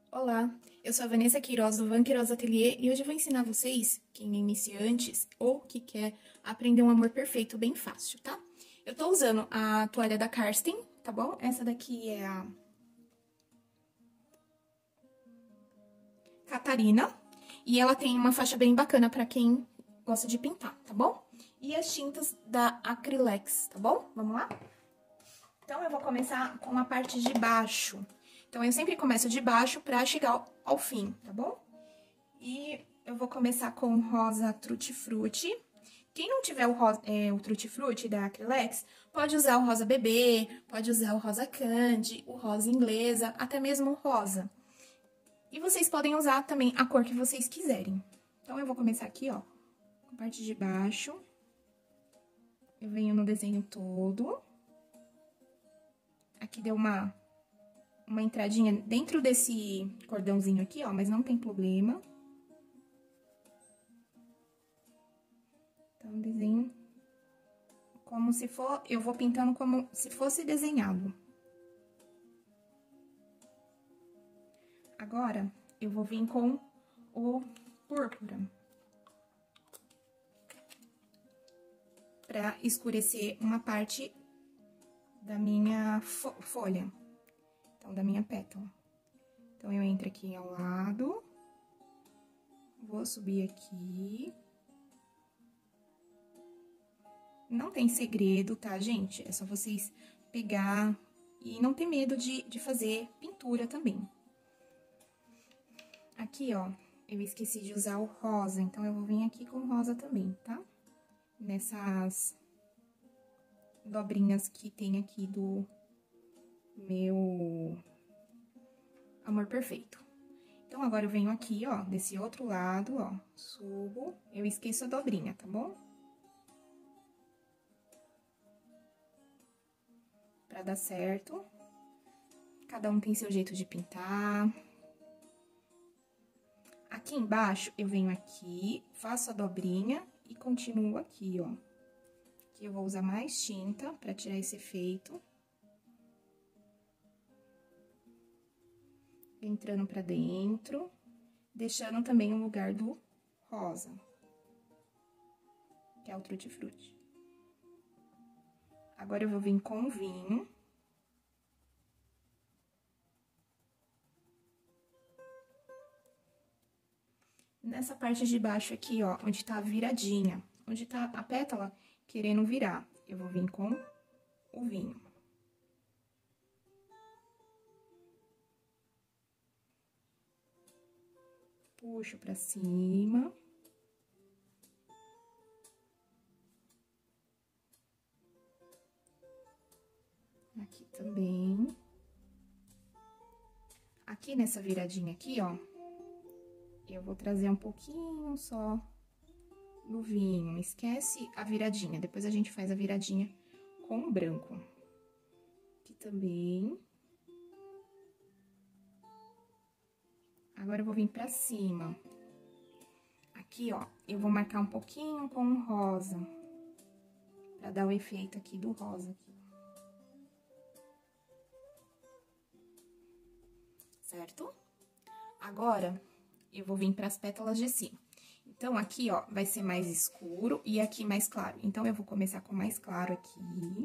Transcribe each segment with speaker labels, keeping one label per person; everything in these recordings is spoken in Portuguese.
Speaker 1: Olá, eu sou a Vanessa Queiroz do Van Queiroz Atelier e hoje eu vou ensinar vocês, quem é iniciantes ou que quer aprender um amor perfeito bem fácil, tá? Eu tô usando a toalha da Karsten, tá bom? Essa daqui é a Catarina e ela tem uma faixa bem bacana pra quem gosta de pintar, tá bom? E as tintas da Acrylex, tá bom? Vamos lá? Então, eu vou começar com a parte de baixo. Então, eu sempre começo de baixo pra chegar ao fim, tá bom? E eu vou começar com o rosa Tutti Frutti. Quem não tiver o Tutti Frutti da Acrylex, pode usar o rosa bebê, pode usar o rosa candy, o rosa inglesa, até mesmo o rosa. E vocês podem usar também a cor que vocês quiserem. Então, eu vou começar aqui, ó, com a parte de baixo. Eu venho no desenho todo. Aqui deu uma entradinha dentro desse cordãozinho aqui, ó, mas não tem problema. Então, desenho como se for, eu vou pintando como se fosse desenhado. Agora, eu vou vir com o púrpura. Pra escurecer uma parte da minha folha. Então, da minha pétala. Então, eu entro aqui ao lado. Vou subir aqui. Não tem segredo, tá, gente? É só vocês pegar e não ter medo de fazer pintura também. Aqui, ó, eu esqueci de usar o rosa, então eu vou vir aqui com rosa também, tá? Nessas dobrinhas que tem aqui do meu amor perfeito. Então, agora eu venho aqui, ó, desse outro lado, ó, subo, eu esqueço a dobrinha, tá bom? Pra dar certo. Cada um tem seu jeito de pintar. Aqui embaixo, eu venho aqui, faço a dobrinha e continuo aqui, ó. Aqui eu vou usar mais tinta pra tirar esse efeito. Entrando pra dentro, deixando também o lugar do rosa, que é o Tutti Frutti. Agora, eu vou vir com o vinho. Nessa parte de baixo aqui, ó, onde tá a viradinha, onde tá a pétala querendo virar, eu vou vir com o vinho. Puxo pra cima. Aqui também. Aqui nessa viradinha aqui, ó, eu vou trazer um pouquinho só do vinho. Esquece a viradinha, depois a gente faz a viradinha com o branco. Aqui também. Agora, eu vou vir pra cima. Aqui, ó, eu vou marcar um pouquinho com o rosa, pra dar o efeito aqui do rosa, aqui. Certo? Agora, eu vou vir pras pétalas de cima. Então, aqui, ó, vai ser mais escuro e aqui mais claro. Então, eu vou começar com mais claro aqui.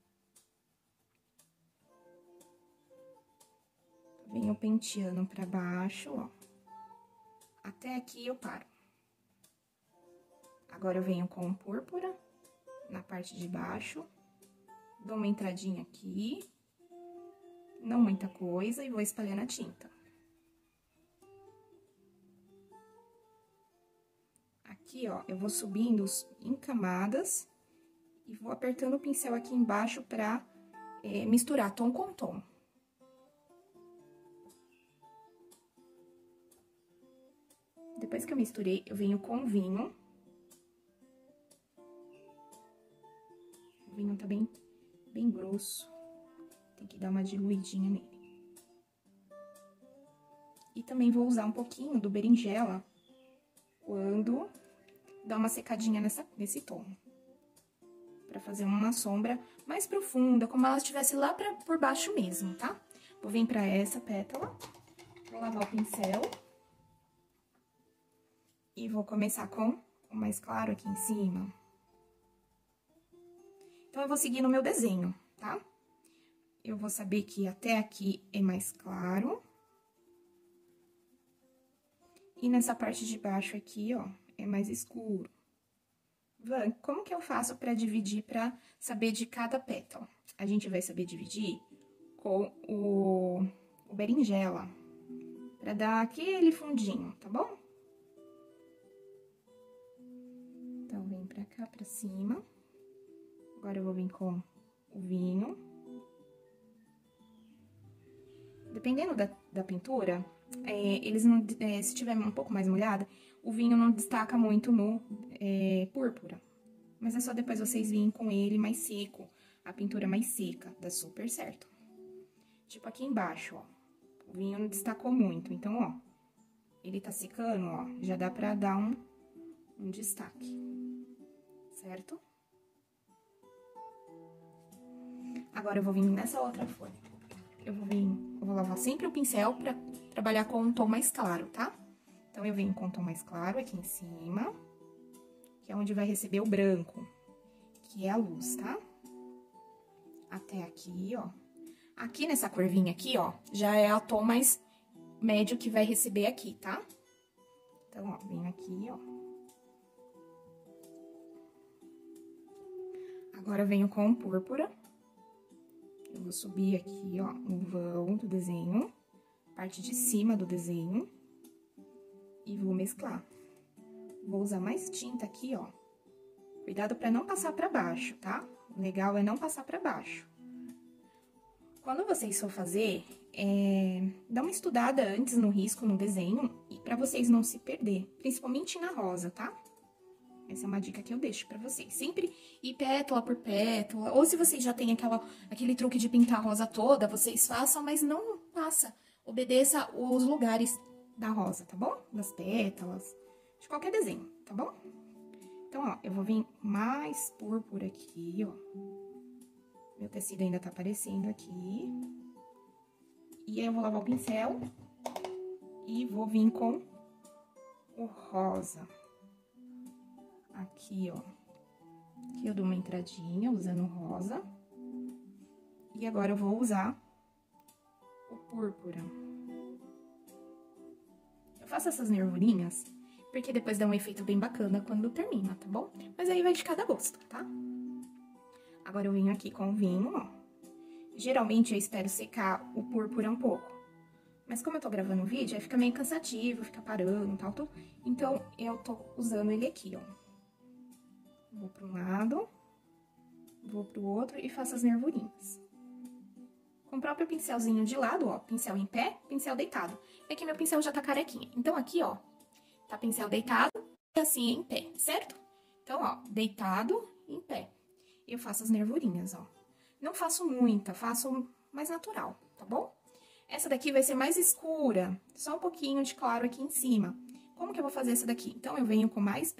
Speaker 1: Venho penteando pra baixo, ó. Até aqui eu paro. Agora, eu venho com púrpura na parte de baixo. Dou uma entradinha aqui. Não muita coisa, e vou espalhando a tinta. Aqui, ó, eu vou subindo em camadas e vou apertando o pincel aqui embaixo pra misturar tom com tom. Depois que eu misturei, eu venho com vinho. O vinho tá bem grosso. Tem que dar uma diluidinha nele. E também vou usar um pouquinho do berinjela quando dá uma secadinha nesse tom. Pra fazer uma sombra mais profunda, como ela estivesse lá por baixo mesmo, tá? Vou vir pra essa pétala. Vou lavar o pincel. E vou começar com o mais claro aqui em cima. Então, eu vou seguir no meu desenho, tá? Eu vou saber que até aqui é mais claro. E nessa parte de baixo aqui, ó, é mais escuro. Van, como que eu faço pra dividir, pra saber de cada pétala? A gente vai saber dividir com o berinjela, pra dar aquele fundinho, tá bom? Então, vem pra cá, pra cima. Agora, eu vou vir com o vinho. Dependendo da pintura, eles não, se tiver um pouco mais molhada, o vinho não destaca muito no púrpura. Mas é só depois vocês virem com ele mais seco, a pintura mais seca, dá super certo. Tipo aqui embaixo, ó, o vinho não destacou muito, então, ó, ele tá secando, ó, já dá pra dar um destaque, certo? Agora, eu vou vir nessa outra folha. Eu vou lavar sempre o pincel pra trabalhar com um tom mais claro, tá? Então, eu venho com um tom mais claro aqui em cima, que é onde vai receber o branco, que é a luz, tá? Até aqui, ó. Aqui nessa curvinha aqui, ó, já é o tom mais médio que vai receber aqui, tá? Então, ó, venho aqui, ó. Agora, eu venho com púrpura. Eu vou subir aqui, ó, no vão do desenho, parte de cima do desenho, e vou mesclar. Vou usar mais tinta aqui, ó. Cuidado pra não passar pra baixo, tá? O legal é não passar pra baixo. Quando vocês for fazer, dá uma estudada antes no risco, no desenho, e pra vocês não se perder, principalmente na rosa, tá? Essa é uma dica que eu deixo pra vocês. Sempre ir pétala por pétala. Ou se vocês já têm aquele truque de pintar a rosa toda, vocês façam, mas não passa. Obedeça os lugares da rosa, tá bom? Das pétalas, de qualquer desenho, tá bom? Então, ó, eu vou vir mais púrpura aqui, ó. Meu tecido ainda tá aparecendo aqui. E aí, eu vou lavar o pincel e vou vir com o rosa. Aqui, ó. Aqui eu dou uma entradinha usando rosa. E agora eu vou usar o púrpura. Eu faço essas nervurinhas porque depois dá um efeito bem bacana quando termina, tá bom? Mas aí vai de cada gosto, tá? Agora eu venho aqui com o vinho, ó. Geralmente eu espero secar o púrpura um pouco. Mas como eu tô gravando o vídeo, aí fica meio cansativo, fica parando e tal, tudo. Então, eu tô usando ele aqui, ó. Vou para um lado, vou pro outro e faço as nervurinhas. Com o próprio pincelzinho de lado, ó, pincel em pé, pincel deitado. É que meu pincel já tá carequinha. Então, aqui, ó, tá pincel deitado e assim em pé, certo? Então, ó, deitado em pé. Eu faço as nervurinhas, ó. Não faço muita, faço mais natural, tá bom? Essa daqui vai ser mais escura, só um pouquinho de claro aqui em cima. Como que eu vou fazer essa daqui? Então, eu venho com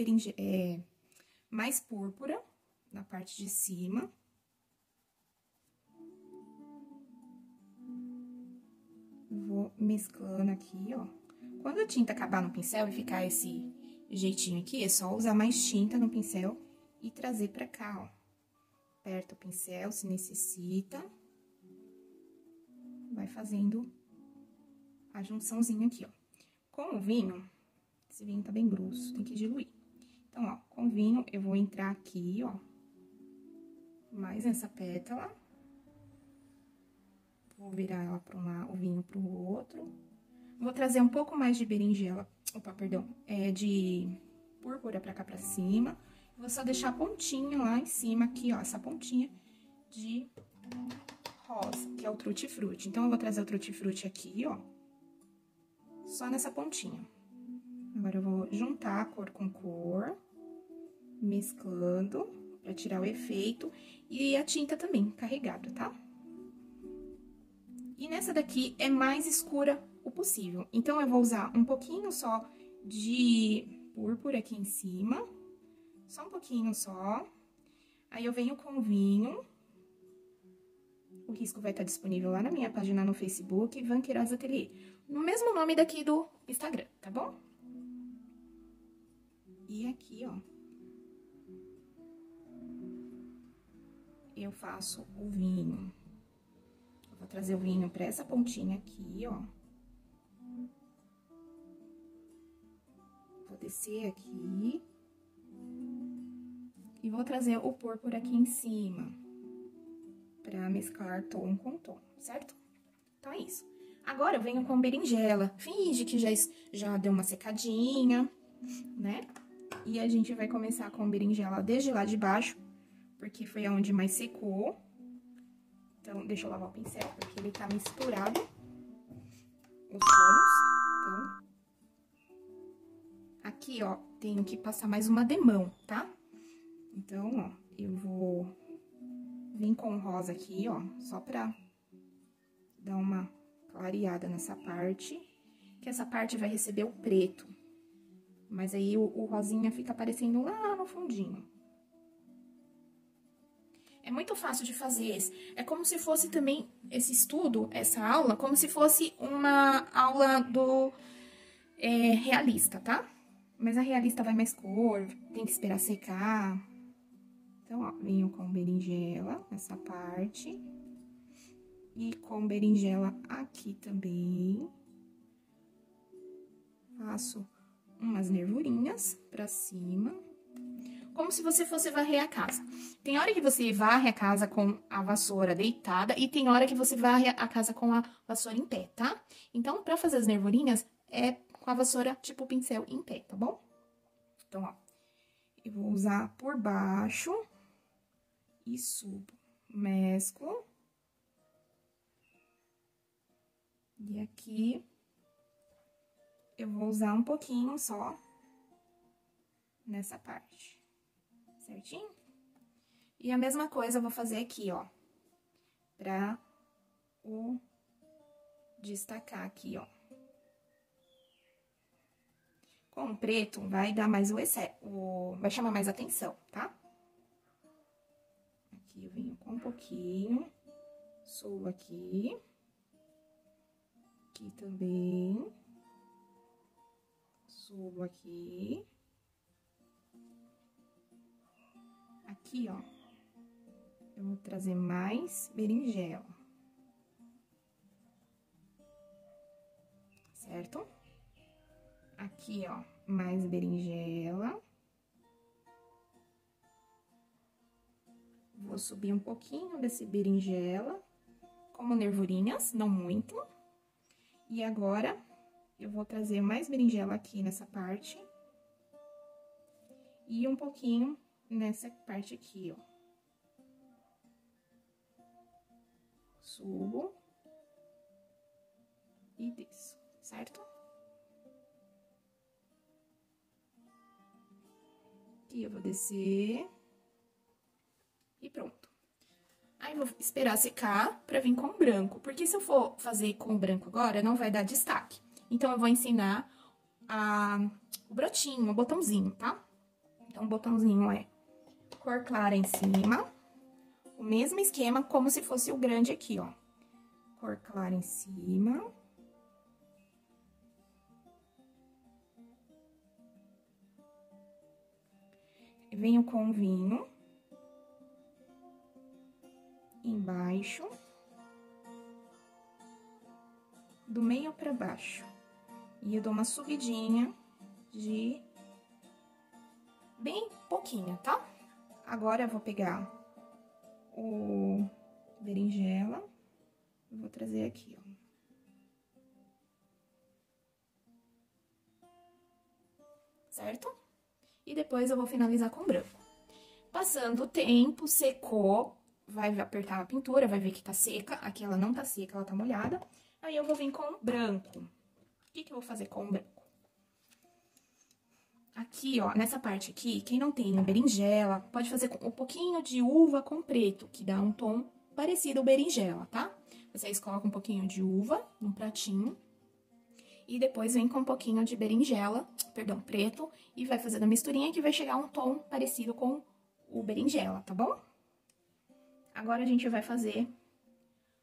Speaker 1: mais púrpura na parte de cima. Vou mesclando aqui, ó. Quando a tinta acabar no pincel e ficar esse jeitinho aqui, é só usar mais tinta no pincel e trazer pra cá, ó. Aperta o pincel se necessita. Vai fazendo a junçãozinha aqui, ó. Com o vinho, esse vinho tá bem grosso, tem que diluir. Então, ó, com o vinho, eu vou entrar aqui, ó, mais nessa pétala. Vou virar ela para um lado, o vinho para o outro. Vou trazer um pouco mais de berinjela, de púrpura pra cá pra cima. Vou só deixar a pontinha lá em cima, aqui, ó, essa pontinha de rosa, que é o tutti-frutti. Então, eu vou trazer o tutti-frutti aqui, ó, só nessa pontinha. Agora, eu vou juntar a cor com cor, mesclando, pra tirar o efeito, e a tinta também, carregada, tá? E nessa daqui é mais escura o possível. Então, eu vou usar um pouquinho só de púrpura aqui em cima, só um pouquinho só. Aí, eu venho com o vinho, risco vai estar disponível lá na minha página no Facebook, Van Queiroz Ateliê. No mesmo nome daqui do Instagram, tá bom? E aqui, ó, eu faço o vinho. Eu vou trazer o vinho pra essa pontinha aqui, ó. Vou descer aqui. E vou trazer o púrpura aqui em cima, pra mesclar tom com tom, certo? Então, é isso. Agora, eu venho com berinjela. Finge que já deu uma secadinha, né? E a gente vai começar com berinjela desde lá de baixo, porque foi aonde mais secou. Então, deixa eu lavar o pincel, porque ele tá misturado os tons. Então, aqui, ó, tenho que passar mais uma demão, tá? Então, ó, eu vou vir com o rosa aqui, ó, só pra dar uma clareada nessa parte, que essa parte vai receber o preto. Mas aí o rosinha fica aparecendo lá no fundinho. É muito fácil de fazer. É como se fosse também esse estudo, essa aula, como se fosse uma aula do realista, tá? Mas a realista vai mais cor, tem que esperar secar. Então, ó, venho com berinjela nessa parte. E com berinjela aqui também. Faço umas nervurinhas pra cima. Como se você fosse varrer a casa. Tem hora que você varre a casa com a vassoura deitada e tem hora que você varre a casa com a vassoura em pé, tá? Então, pra fazer as nervurinhas, é com a vassoura tipo pincel em pé, tá bom? Então, ó, eu vou usar por baixo e subo, mesclo. E aqui, eu vou usar um pouquinho só nessa parte, certinho? E a mesma coisa eu vou fazer aqui, ó, pra o destacar aqui, ó. Com o preto, vai dar mais vai chamar mais atenção, tá? Aqui eu venho com um pouquinho, subo aqui. Aqui também. Subo aqui. Aqui, ó, eu vou trazer mais berinjela. Certo? Aqui, ó, mais berinjela. Vou subir um pouquinho desse berinjela, como nervurinhas, não muito. E agora, eu vou trazer mais berinjela aqui nessa parte. E um pouquinho nessa parte aqui, ó. Subo. E desço, certo? Aqui eu vou descer. E pronto. Aí, vou esperar secar pra vir com o branco. Porque se eu for fazer com o branco agora, não vai dar destaque. Então, eu vou ensinar o brotinho, o botãozinho, tá? Então, o botãozinho é cor clara em cima. O mesmo esquema como se fosse o grande aqui, ó. Cor clara em cima. Venho com o vinho. Embaixo. Do meio pra baixo. E eu dou uma subidinha de bem pouquinho, tá? Agora, eu vou pegar o berinjela, eu vou trazer aqui, ó. Certo? E depois eu vou finalizar com branco. Passando o tempo, secou, vai apertar a pintura, vai ver que tá seca. Aqui ela não tá seca, ela tá molhada. Aí, eu vou vir com o branco. O que eu vou fazer com o branco? Aqui, ó, nessa parte aqui, quem não tem berinjela, pode fazer com um pouquinho de uva com preto, que dá um tom parecido ao berinjela, tá? Vocês colocam um pouquinho de uva num pratinho. E depois vem com um pouquinho de berinjela, perdão, preto, e vai fazendo a misturinha que vai chegar um tom parecido com o berinjela, tá bom? Agora, a gente vai fazer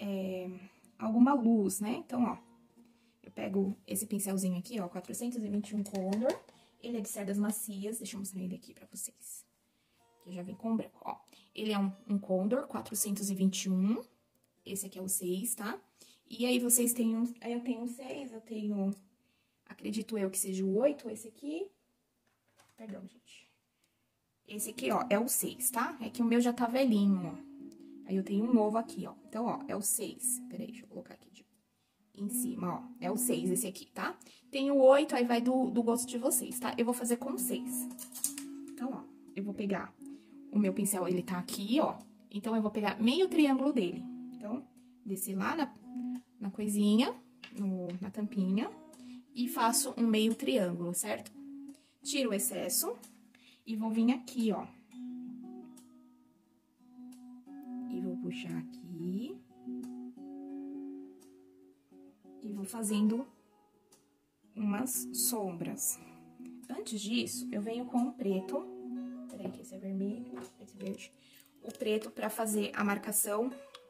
Speaker 1: alguma luz, né? Então, ó, eu pego esse pincelzinho aqui, ó, 421 Condor. Ele é de cerdas macias, deixa eu mostrar ele aqui pra vocês. Que já vem com branco, ó. Ele é um Condor 421. Esse aqui é o 6, tá? E aí, vocês têm aí eu tenho o 6, eu tenho... Acredito eu que seja o 8, esse aqui. Perdão, gente. Esse aqui, ó, é o 6, tá? É que o meu já tá velhinho, ó. Aí, eu tenho um novo aqui, ó. Então, ó, é o 6. Peraí, deixa eu colocar aqui em cima, ó. É o 6 esse aqui, tá? Tem o 8, aí vai do gosto de vocês, tá? Eu vou fazer com 6. Então, ó, eu vou pegar o meu pincel, ele tá aqui, ó. Então, eu vou pegar meio triângulo dele. Então, descer lá na coisinha, na tampinha, e faço um meio triângulo, certo? Tiro o excesso e vou vir aqui, ó. E vou puxar aqui. E vou fazendo umas sombras. Antes disso, eu venho com o preto. Peraí, que esse é vermelho, esse é verde. O preto pra fazer a marcação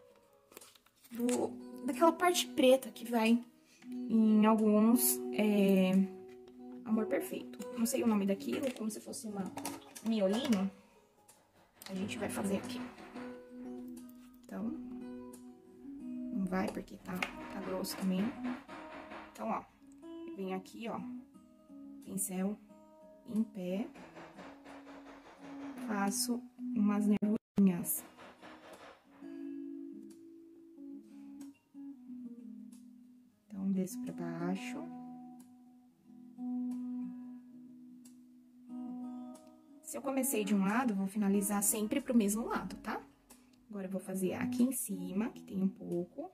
Speaker 1: daquela parte preta que vai em alguns Amor Perfeito. Não sei o nome daquilo, como se fosse miolinho. A gente vai fazer aqui. Então, não vai porque tá grosso também. Então, ó, eu venho aqui, ó, pincel em pé, faço umas nervosinhas. Então, desço pra baixo. Se eu comecei de um lado, vou finalizar sempre pro mesmo lado, tá? Agora, eu vou fazer aqui em cima, que tem um pouco.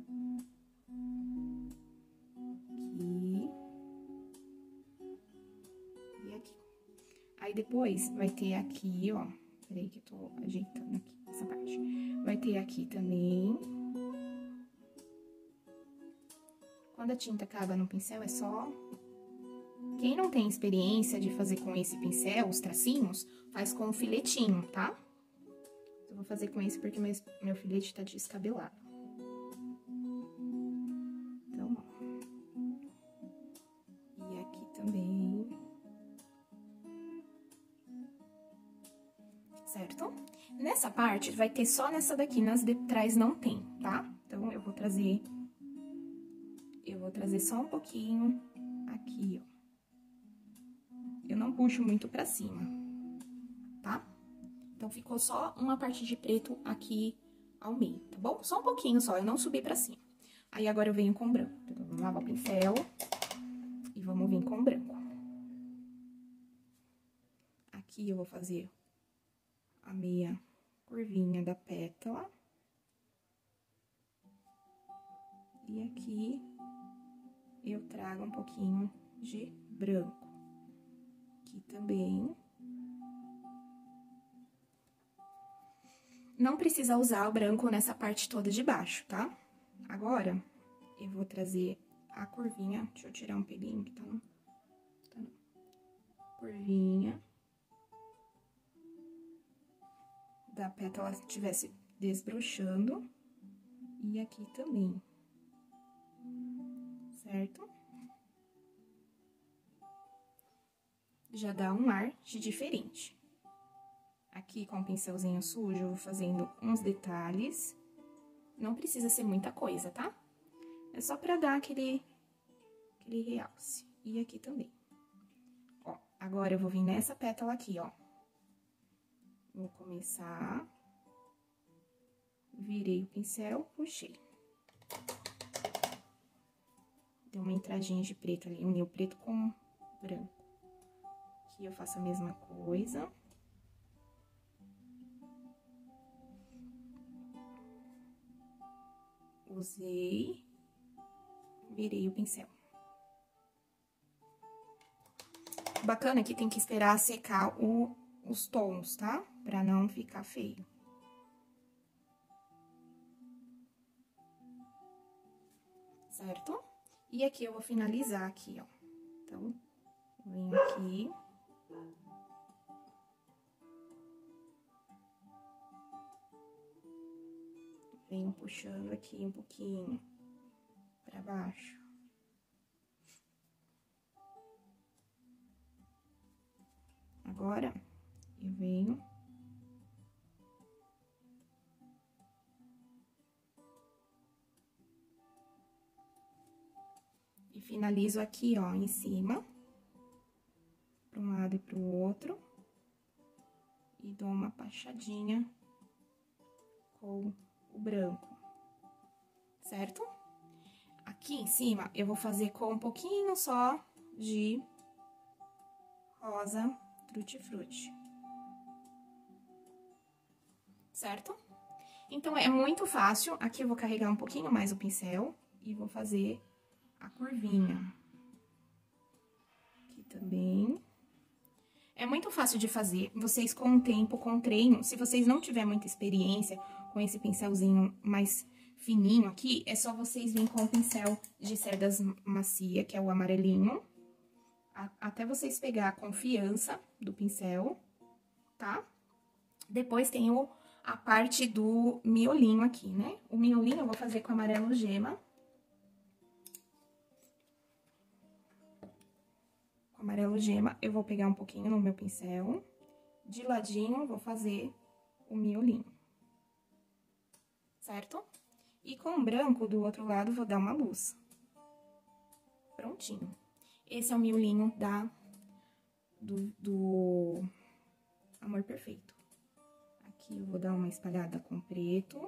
Speaker 1: Aqui. E aqui. Aí, depois, vai ter aqui, ó. Peraí que eu tô ajeitando aqui, essa parte. Vai ter aqui também. Quando a tinta acaba no pincel, é só... Quem não tem experiência de fazer com esse pincel, os tracinhos, faz com o filetinho, tá? Eu vou fazer com esse porque meu filete tá descabelado. Então, ó. E aqui também. Certo? Nessa parte, vai ter só nessa daqui, nas de trás não tem, tá? Então, eu vou trazer só um pouquinho aqui, ó. Eu não puxo muito pra cima, tá? Então, ficou só uma parte de preto aqui ao meio, tá bom? Só um pouquinho só, eu não subi pra cima. Aí, agora eu venho com branco. Então, vamos lavar o pincel e vamos vir com branco. Aqui eu vou fazer a meia curvinha da pétala. E aqui eu trago um pouquinho de branco. Aqui também. Não precisa usar o branco nessa parte toda de baixo, tá? Agora, eu vou trazer a curvinha. Deixa eu tirar um pelinho que tá no... Curvinha. Da pétala estivesse desbrochando. E aqui também. Certo? Já dá um ar de diferente. Aqui, com o pincelzinho sujo, eu vou fazendo uns detalhes. Não precisa ser muita coisa, tá? É só pra dar aquele realce. E aqui também. Ó, agora eu vou vir nessa pétala aqui, ó. Vou começar. Virei o pincel, puxei. Deu uma entradinha de preto ali, uni o preto com branco. Aqui eu faço a mesma coisa. Usei, virei o pincel. Bacana é que tem que esperar secar os tons, tá? Pra não ficar feio. Certo? E aqui eu vou finalizar aqui, ó. Então, venho aqui. venho puxando aqui um pouquinho pra baixo. Agora, eu venho... e finalizo aqui, ó, em cima, para um lado e para o outro, e dou uma passadinha com o branco, certo? Aqui em cima, eu vou fazer com um pouquinho só de rosa tutti-frutti, certo? Então, é muito fácil. Aqui eu vou carregar um pouquinho mais o pincel e vou fazer a curvinha. Aqui também. É muito fácil de fazer. Vocês, com o tempo, com o treino, se vocês não tiverem muita experiência com esse pincelzinho mais fininho aqui, é só vocês virem com o pincel de cerdas macia, que é o amarelinho, até vocês pegar a confiança do pincel, tá? Depois tem a parte do miolinho aqui, né? O miolinho eu vou fazer com amarelo gema. Com amarelo gema, eu vou pegar um pouquinho no meu pincel. De ladinho, vou fazer o miolinho. Certo? E com o branco do outro lado, vou dar uma luz. Prontinho. Esse é o miolinho do Amor Perfeito. Aqui eu vou dar uma espalhada com preto.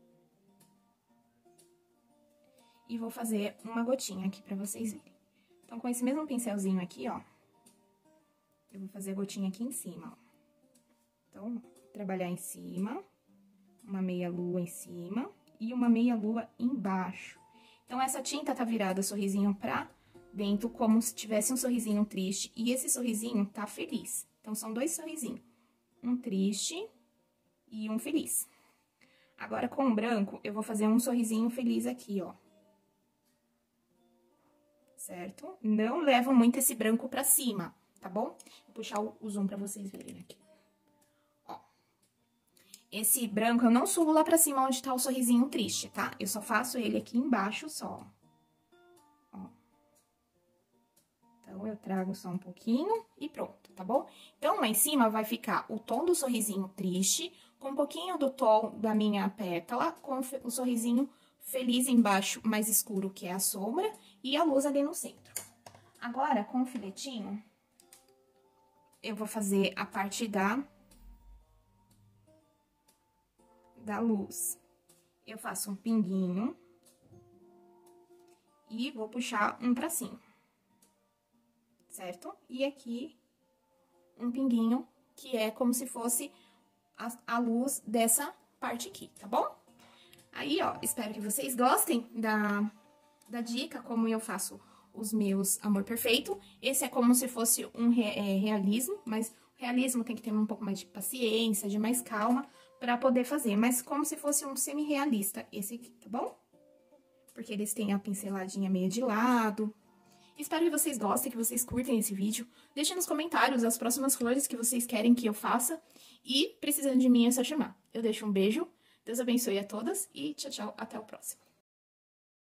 Speaker 1: E vou fazer uma gotinha aqui pra vocês verem. Então, com esse mesmo pincelzinho aqui, ó, eu vou fazer a gotinha aqui em cima, ó. Então, trabalhar em cima, uma meia-lua em cima e uma meia-lua embaixo. Então, essa tinta tá virada sorrisinho pra dentro, como se tivesse um sorrisinho triste, e esse sorrisinho tá feliz. Então, são dois sorrisinhos, um triste e um feliz. Agora, com o branco, eu vou fazer um sorrisinho feliz aqui, ó. Certo? Não levo muito esse branco pra cima, tá bom? Vou puxar o zoom pra vocês verem aqui. Ó. Esse branco eu não subo lá pra cima onde tá o sorrisinho triste, tá? Eu só faço ele aqui embaixo só. Ó. Então, eu trago só um pouquinho e pronto, tá bom? Então, lá em cima vai ficar o tom do sorrisinho triste, com um pouquinho do tom da minha pétala, com o sorrisinho feliz embaixo, mais escuro, que é a sombra, e a luz ali no centro. Agora, com o filetinho, eu vou fazer a parte da luz. Eu faço um pinguinho e vou puxar um tracinho, certo? E aqui, um pinguinho, que é como se fosse a luz dessa parte aqui, tá bom? Aí, ó, espero que vocês gostem da dica, como eu faço os meus Amor Perfeito. Esse é como se fosse um realismo, mas o realismo tem que ter um pouco mais de paciência, de mais calma, pra poder fazer. Mas como se fosse um semi-realista, esse aqui, tá bom? Porque eles têm a pinceladinha meio de lado. Espero que vocês gostem, que vocês curtem esse vídeo. Deixem nos comentários as próximas flores que vocês querem que eu faça. E, precisando de mim, é só chamar. Eu deixo um beijo. Deus abençoe a todas e tchau, tchau, até o próximo.